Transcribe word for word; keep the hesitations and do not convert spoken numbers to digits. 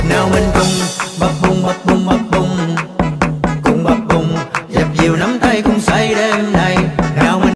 Nào mình cùng bập bùng bập bùng bập bùng, cùng bập bùng dập dìu nắm tay cùng